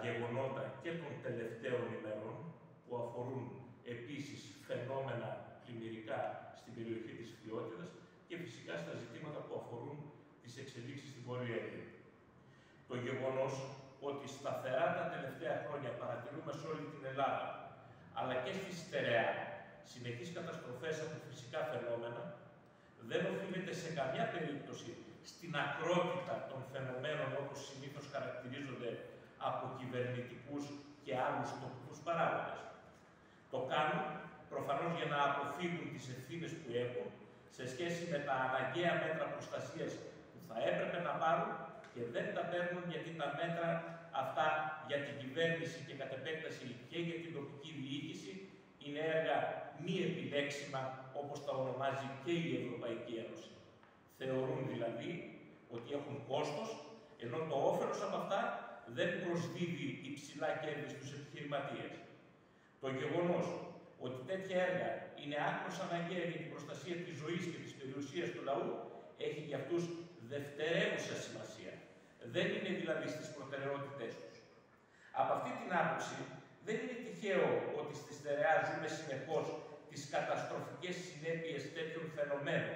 γεγονότα και των τελευταίων ημερών, που αφορούν επίσης φαινόμενα πλημμυρικά στην περιοχή της Φθιώτιδας και φυσικά στα ζητήματα που αφορούν τις εξελίξεις στην Βόρεια Εύβοια. Το γεγονός ότι σταθερά τα τελευταία χρόνια παρατηρούμε σε όλη την Ελλάδα, αλλά και στη στερεά, συνεχείς καταστροφές από φυσικά φαινόμενα, δεν οφείλεται σε καμιά περίπτωση στην ακρότητα των φαινομένων όπως συνήθως χαρακτηρίζονται από κυβερνητικούς και άλλους τοπικούς παράγοντες. Το κάνουν προφανώς για να αποφύγουν τις ευθύνες που έχουν σε σχέση με τα αναγκαία μέτρα προστασίας που θα έπρεπε να πάρουν και δεν τα παίρνουν γιατί τα μέτρα αυτά για την κυβέρνηση και κατ' επέκταση και για την τοπική διοίκηση είναι έργα μη επιλέξιμα, όπως τα ονομάζει και η Ευρωπαϊκή Ένωση. Θεωρούν δηλαδή ότι έχουν κόστος, ενώ το όφελος από αυτά δεν προσδίδει υψηλά κέρδη στους επιχειρηματίες. Το γεγονός ότι τέτοια έργα είναι άκρως αναγκαία για την προστασία της ζωής και της περιουσίας του λαού έχει για αυτούς δευτερεύουσα σημασία. Δεν είναι δηλαδή στις προτεραιότητές τους. Από αυτή την άποψη, δεν είναι τυχαίο ότι στη στερεά ζούμε συνεχώς τις καταστροφικές συνέπειες τέτοιων φαινομένων,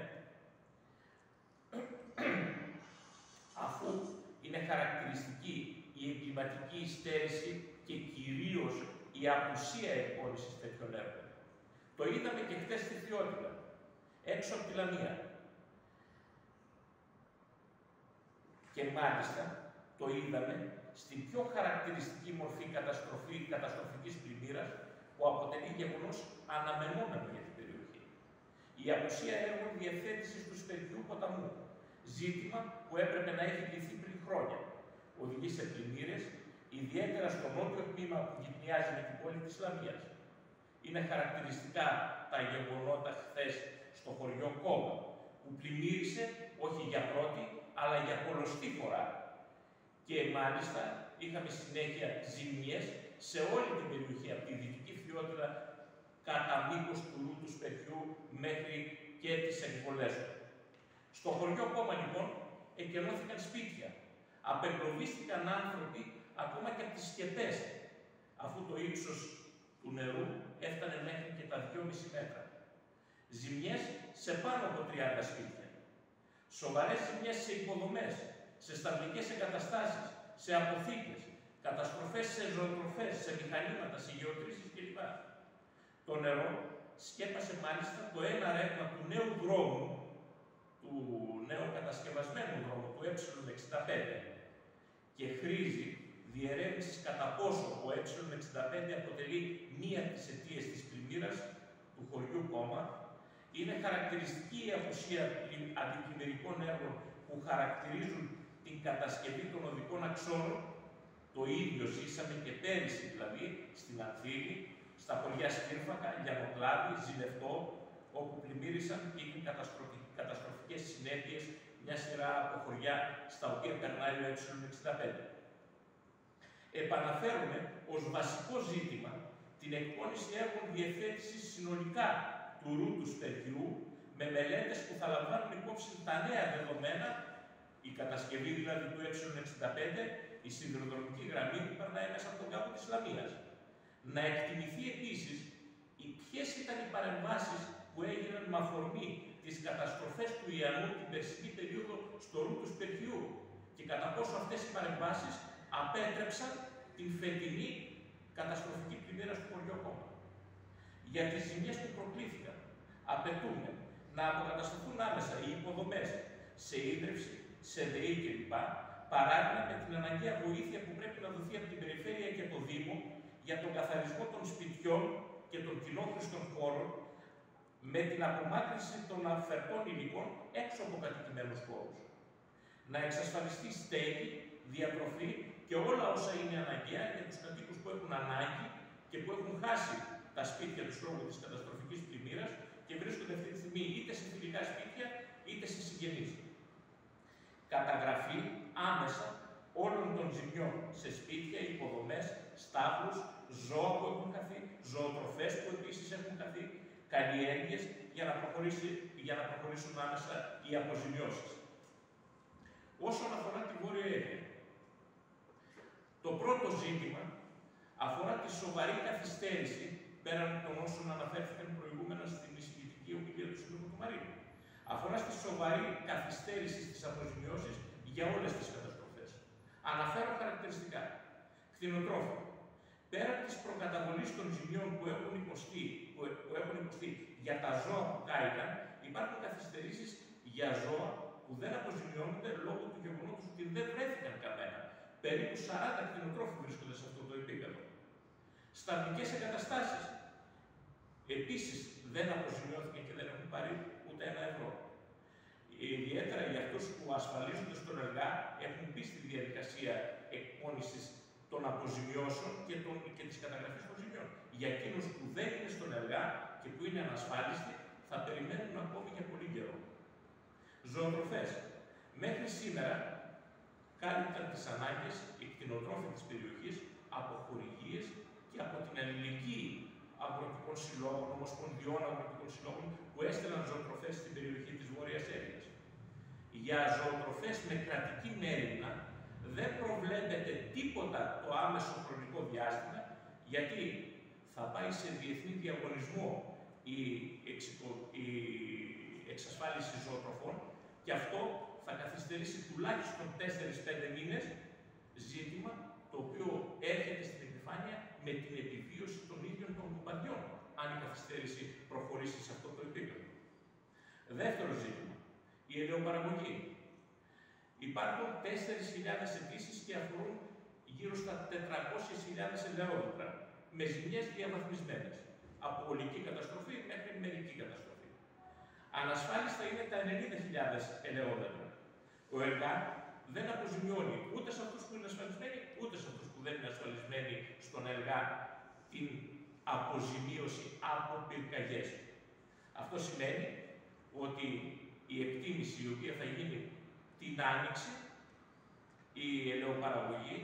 αφού είναι χαρακτηριστική η εγκληματική υστέρηση και κυρίως η απουσία εκπώνησης τέτοιων έργων. Το είδαμε και χτες στη Φθιώτιδα, έξω από τη Λαμία. Και μάλιστα το είδαμε στην πιο χαρακτηριστική μορφή καταστροφικής πλημμύρας που αποτελεί γεγονός αναμενόμενο για την περιοχή. Η απουσία έργων διευθέτησης του Σπεριού ποταμού, ζήτημα που έπρεπε να έχει λυθεί πριν χρόνια, οδηγεί σε πλημμύρες, ιδιαίτερα στο νότιο τμήμα που γυτνιάζει με την πόλη της Λαμίας. Είναι χαρακτηριστικά τα γεγονότα χθες στο χωριό Κόμμα, που πλημμύρισε όχι για πρώτη, αλλά για πολλοστή φορά. Και μάλιστα είχαμε συνέχεια ζημιές σε όλη την περιοχή, από τη Δυτική Φθιώτιδα κατά μήκος του Ρούτου Σπεριού μέχρι και τις εκβολές του. Στο χωριό Κόμμα λοιπόν εκενώθηκαν σπίτια, απεγκλωβίστηκαν άνθρωποι ακόμα και από τις σκεπές, αφού το ύψος του νερού έφτανε μέχρι και τα 2,5 μέτρα. Ζημιές σε πάνω από 30 σπίτια. Σοβαρές ζημιές σε υποδομές, σε σταυλικές εγκαταστάσεις, σε αποθήκες, καταστροφές σε ζωοτροφές, σε μηχανήματα, σε γεωτρήσεις κλπ. Το νερό σκέπασε μάλιστα το ένα ρεύμα του νέου δρόμου, του νέου κατασκευασμένου δρόμου, του Ε65, και χρήζει διερεύνησης κατά πόσο ο Ε65 αποτελεί μία από τις αιτίες της πλημμύρας του χωριού Κόμμα. Είναι χαρακτηριστική η απουσία αντιπλημμυρικών έργων που χαρακτηρίζουν την κατασκευή των οδικών αξώνων. Το ίδιο ζήσαμε και πέρυσι, δηλαδή, στην Ανθήλη, στα χωριά Σκύρφακα, Λιανοκλάδη, Ζηλευτό, όπου πλημμύρισαν και είχαν καταστροφικές συνέπειες μια σειρά από χωριά στα οποία περνάει ο Ε65. Επαναφέρουμε ως βασικό ζήτημα την εκπόνηση έργων διευθέτησης συνολικά του Ρούτου Σπεριού, με μελέτες που θα λαμβάνουν υπόψη τα νέα δεδομένα, η κατασκευή δηλαδή του Ε65, η σιδηροδρομική γραμμή που περνάει μέσα από τον κάμπο της Λαμίας. Να εκτιμηθεί επίσης ποιες ήταν οι παρεμβάσεις που έγιναν με αφορμή τις καταστροφές του Ιαννού την περσινή περίοδο στο Ρούτου Σπεριού και κατά πόσο αυτές οι παρεμβάσεις απέτρεψαν την φετινή καταστροφική πλημμύρα στο χωριό Κόμμα. Για τις ζημιές που προκλήθηκαν, απαιτούμε να αποκατασταθούν άμεσα οι υποδομές σε ίδρυυση, σε ΔΕΗ κλπ. Παράλληλα με την αναγκαία βοήθεια που πρέπει να δοθεί από την Περιφέρεια και το Δήμο για τον καθαρισμό των σπιτιών και των κοινόχρηστων χώρων, με την απομάκρυνση των αφαιρτών υλικών έξω από κατοικημένους χώρους. Να εξασφαλιστεί στέγη, διατροφή και όλα όσα είναι αναγκαία για τους κατοίκους που έχουν ανάγκη και που έχουν χάσει τα σπίτια τους λόγω της καταστροφικής πλημμύρας και βρίσκονται αυτή τη στιγμή είτε σε φιλικά σπίτια είτε σε συγγενείς. Καταγραφή άμεσα όλων των ζημιών σε σπίτια, υποδομές, στάβλους, ζώα που έχουν χαθεί, ζωοτροφές που επίσης έχουν χαθεί, καλλιέργειες για να προχωρήσουν άμεσα οι αποζημιώσεις. Όσον αφορά τη Βόρεια Εύβοια, το πρώτο πρώτο ζήτημα αφορά τη σοβαρή καθυστέρηση, πέραν των όσων αναφέρθηκαν προηγούμενα στην εισηγητική ομιλία του Συνόδου του Μαρίνου. Αφορά στη σοβαρή καθυστέρηση στις αποζημιώσεις για όλες τις καταστροφές. Αναφέρω χαρακτηριστικά. Κτηνοτρόφοι. Πέραν της προκαταβολής των ζημιών που έχουν υποστεί για τα ζώα που κάηκαν, υπάρχουν καθυστερήσεις για ζώα που δεν αποζημιώνονται λόγω του γεγονότος ότι δεν βρέθηκαν κανένα. Περίπου 40 κτηνοτρόφοι βρίσκονται σε αυτό το επίπεδο. Στατικές εγκαταστάσεις. Επίσης δεν αποζημιώθηκαν και δεν έχουν πάρει ούτε €1. Ιδιαίτερα για αυτούς που ασφαλίζονται στον ΕΛΓΑ έχουν μπει στη διαδικασία εκπώνησης των αποζημιώσεων και της καταγραφής των ζημιών. Για εκείνους που δεν είναι στον ΕΛΓΑ και που είναι ανασφάλιστοι, θα περιμένουν ακόμη για πολύ καιρό. Ζωοτροφές. Μέχρι σήμερα κάλυπταν τις ανάγκες οι κτηνοτρόφοι της περιοχής από χορηγίες και από την ελληνική αγροτικών συλλόγων, ομοσπονδιών αγροτικών συλλόγων που έστελναν ζωοτροφές στην περιοχή της Βόρειας Έρειας. Για ζωοτροφές με κρατική μέριμνα δεν προβλέπεται τίποτα το άμεσο χρονικό διάστημα, γιατί θα πάει σε διεθνή διαγωνισμό η εξασφάλιση ζωοτροφών και αυτό θα καθυστερήσει τουλάχιστον 4-5 μήνες, ζήτημα το οποίο έρχεται στην επιφάνεια με την επιβίωση των ίδιων των κουμπαδιών, αν η καθυστέρηση προχωρήσει σε αυτό το επίπεδο. Δεύτερο ζήτημα, η ελαιοπαραγωγή. Υπάρχουν 4.000 αιτήσεις και αφορούν γύρω στα 400.000 ελαιόδεντρα, με ζημιές διαβαθμισμένες, από ολική καταστροφή μέχρι μερική καταστροφή. Ανασφάλιστα είναι τα 90.000 ελαιόδεντρα. Ο ΕΛΓΑ δεν αποζημιώνει ούτε σε αυτούς που είναι ασφαλισμένοι, ούτε σε αυτούς που δεν είναι ασφαλισμένοι στον ΕΛΓΑ την αποζημίωση από πυρκαγιές. Αυτό σημαίνει ότι η εκτίμηση η οποία θα γίνει την Άνοιξη, η ελαιοπαραγωγή,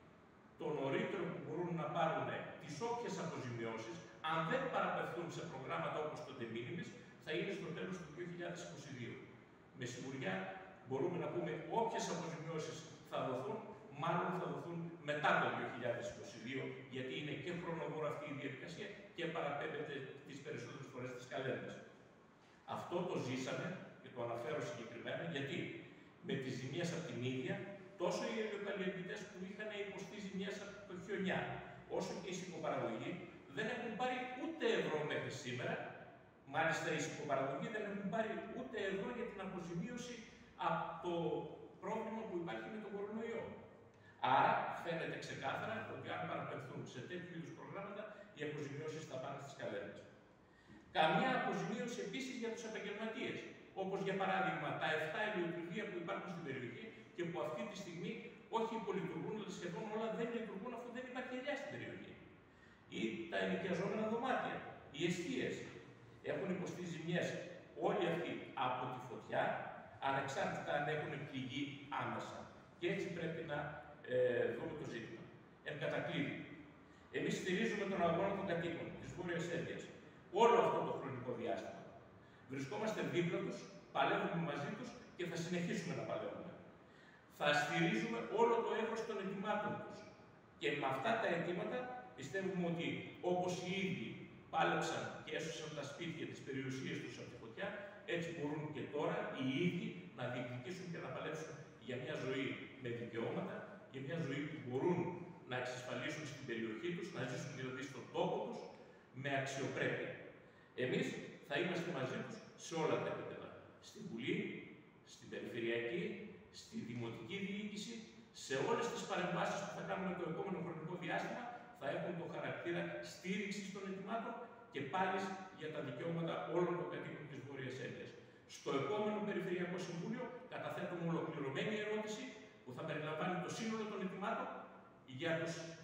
το νωρίτερο που μπορούν να πάρουν τις όποιες αποζημιώσεις, αν δεν παραπευθούν σε προγράμματα όπως το de minimis, θα είναι στο τέλος του 2022. Με σιγουριά μπορούμε να πούμε όποιες αποζημιώσεις θα δοθούν, μάλλον θα δοθούν μετά το 2022, γιατί είναι και χρονοβόρα αυτή η διαδικασία και παραπέμπεται τις περισσότερες φορές στις καλένδες. Αυτό το ζήσαμε και το αναφέρω συγκεκριμένα, γιατί με τις ζημίες από την ίδια, τόσο οι ελαιοκαλλιεργητές που είχαν υποστεί ζημίες από το χιονιά, όσο και η συκοπαραγωγή, δεν έχουν πάρει ούτε ευρώ μέχρι σήμερα. Μάλιστα, οι συκοπαραγωγοί δεν έχουν πάρει ούτε ευρώ για την αποζημίωση από το πρόβλημα που υπάρχει με τον κορονοϊό. Άρα, φαίνεται ξεκάθαρα ότι αν παραπευθούν σε τέτοιου είδους προγράμματα, οι αποζημιώσεις θα πάνε στις καλένδες. Καμία αποζημίωση επίσης για τους επαγγελματίες, όπως για παράδειγμα τα 7 ηλεκτροδία που υπάρχουν στην περιοχή και που αυτή τη στιγμή όχι υπολειτουργούν, αλλά σχεδόν όλα δεν λειτουργούν αφού δεν υπάρχει ελιά στην περιοχή. Ή τα ενοικιαζόμενα δωμάτια, οι εστίες. Έχουν υποστεί ζημιές όλοι αυτοί από τη φωτιά, ανεξάρτητα αν έχουν πληγεί άμεσα. Και έτσι πρέπει να δούμε το ζήτημα. Εν κατακλείδη, εμείς στηρίζουμε τον αγώνα των κατοίκων της Βόρειας Έρειας όλο αυτό το χρονικό διάστημα. Βρισκόμαστε δίπλα τους, παλεύουμε μαζί τους και θα συνεχίσουμε να παλεύουμε. Θα στηρίζουμε όλο το εύρος των αιτημάτων τους. Και με αυτά τα αιτήματα πιστεύουμε ότι όπως οι ίδιοι πάλεψαν και έσωσαν τα σπίτια της περιουσίας τους από τη φωτιά, έτσι μπορούν και τώρα οι ίδιοι να διεκδικήσουν και να παλέψουν για μια ζωή με δικαιώματα, για μια ζωή που μπορούν να εξασφαλίσουν στην περιοχή τους, να ζήσουν δηλαδή στον τόπο τους, με αξιοπρέπεια. Εμείς θα είμαστε μαζί τους σε όλα τα επίπεδα. Στην Βουλή, στην Περιφερειακή, στη Δημοτική Διοίκηση, σε όλες τις παρεμβάσεις που θα κάνουμε το επόμενο χρονικό διάστημα, θα έχουν το χαρακτήρα στήριξης των αιτημάτων και πάλι για τα δικαιώματα όλων των κατοίκων της Βόρειας Έρειας. Στο επόμενο Περιφερειακό Συμβούλιο καταθέτουμε ολοκληρωμένη ερώτηση που θα περιλαμβάνει το σύνολο των αιτημάτων για τους